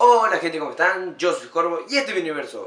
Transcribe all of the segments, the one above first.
Hola gente, ¿cómo están? Yo soy Corvo y este es mi universo.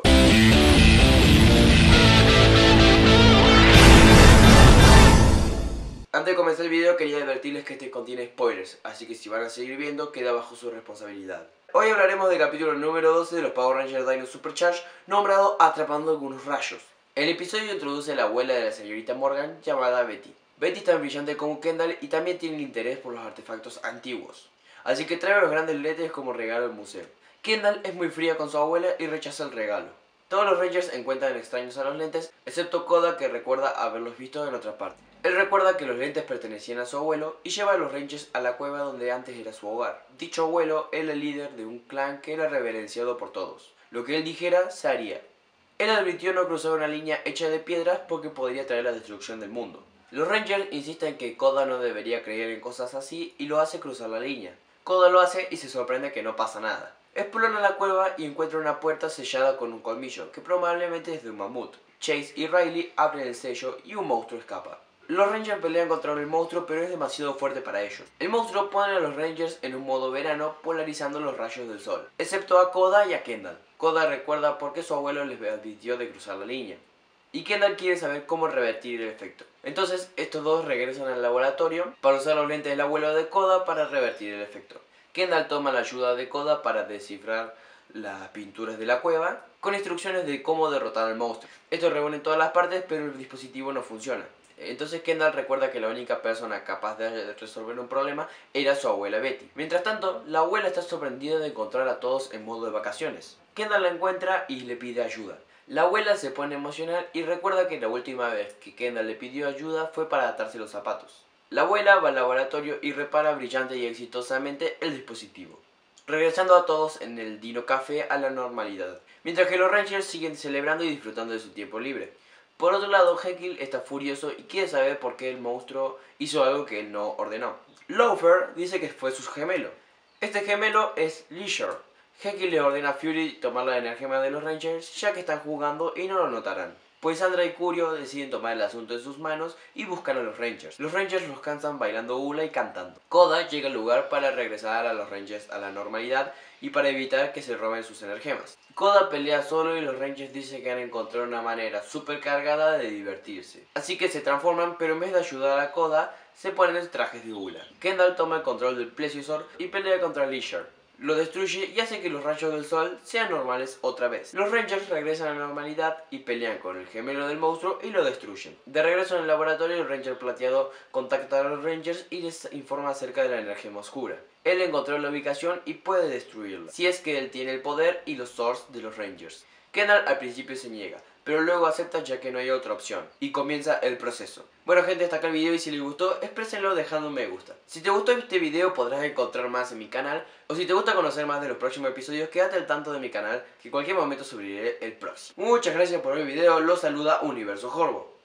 Antes de comenzar el video quería advertirles que este contiene spoilers, así que si van a seguir viendo queda bajo su responsabilidad. Hoy hablaremos del capítulo número 12 de los Power Rangers Dino Supercharge, nombrado Atrapando algunos rayos. El episodio introduce a la abuela de la señorita Morgan llamada Betty. Betty es tan brillante como Kendall y también tiene interés por los artefactos antiguos, así que trae los grandes lentes como regalo al museo. Kendall es muy fría con su abuela y rechaza el regalo. Todos los Rangers encuentran extraños a los lentes, excepto Koda, que recuerda haberlos visto en otra parte. Él recuerda que los lentes pertenecían a su abuelo y lleva a los Rangers a la cueva donde antes era su hogar. Dicho abuelo era el líder de un clan que era reverenciado por todos. Lo que él dijera se haría. Él advirtió no cruzar una línea hecha de piedras porque podría traer la destrucción del mundo. Los Rangers insisten que Koda no debería creer en cosas así y lo hace cruzar la línea. Koda lo hace y se sorprende que no pasa nada. Exploran la cueva y encuentran una puerta sellada con un colmillo, que probablemente es de un mamut. Chase y Riley abren el sello y un monstruo escapa. Los Rangers pelean contra el monstruo, pero es demasiado fuerte para ellos. El monstruo pone a los Rangers en un modo verano, polarizando los rayos del sol, excepto a Koda y a Kendall. Koda recuerda por qué su abuelo les advirtió de cruzar la línea, y Kendall quiere saber cómo revertir el efecto. Entonces estos dos regresan al laboratorio para usar los lentes del abuelo de Koda para revertir el efecto. Kendall toma la ayuda de Koda para descifrar las pinturas de la cueva con instrucciones de cómo derrotar al monstruo. Esto reúne todas las partes, pero el dispositivo no funciona. Entonces Kendall recuerda que la única persona capaz de resolver un problema era su abuela Betty. Mientras tanto, la abuela está sorprendida de encontrar a todos en modo de vacaciones. Kendall la encuentra y le pide ayuda. La abuela se pone emocional y recuerda que la última vez que Kendall le pidió ayuda fue para atarse los zapatos. La abuela va al laboratorio y repara brillante y exitosamente el dispositivo, regresando a todos en el Dino Café a la normalidad, mientras que los Rangers siguen celebrando y disfrutando de su tiempo libre. Por otro lado, Jekyll está furioso y quiere saber por qué el monstruo hizo algo que él no ordenó. Loafer dice que fue su gemelo. Este gemelo es Leisure. Jekyll le ordena a Fury tomar la energema de los Rangers ya que están jugando y no lo notarán, pues Sandra y Curio deciden tomar el asunto en sus manos y buscan a los Rangers. Los Rangers los cansan bailando hula y cantando. Koda llega al lugar para regresar a los Rangers a la normalidad y para evitar que se roben sus energemas. Koda pelea solo y los Rangers dicen que han encontrado una manera super cargada de divertirse. Así que se transforman, pero en vez de ayudar a Koda, se ponen trajes de hula. Kendall toma el control del Plesiosaur y pelea contra Leisure. Lo destruye y hace que los rayos del sol sean normales otra vez. Los Rangers regresan a la normalidad y pelean con el gemelo del monstruo y lo destruyen. De regreso en el laboratorio, el Ranger plateado contacta a los Rangers y les informa acerca de la energía oscura. Él encontró la ubicación y puede destruirla, si es que él tiene el poder y los Swords de los Rangers. Kendall al principio se niega, pero luego acepta ya que no hay otra opción, y comienza el proceso. Bueno gente, hasta acá el video y si les gustó, exprésenlo dejando un me gusta. Si te gustó este video podrás encontrar más en mi canal, o si te gusta conocer más de los próximos episodios, quédate al tanto de mi canal, que en cualquier momento subiré el próximo. Muchas gracias por ver el video, los saluda Universo Corvo.